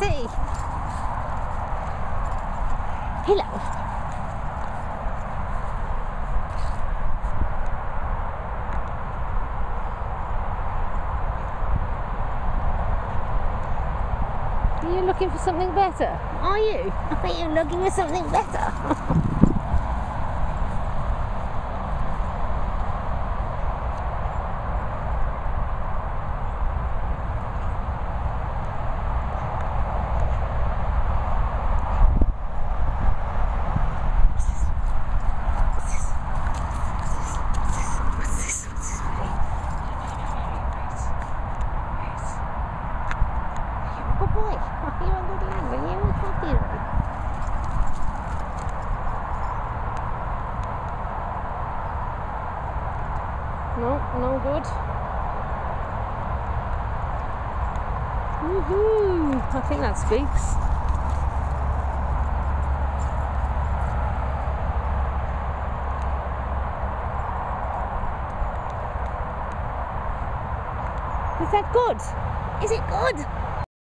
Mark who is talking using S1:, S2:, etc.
S1: see. Hello. Are you looking for something better? Are you? Are you looking for something better? No, no good. Woohoo! I think that speaks. Is that good? Is it good?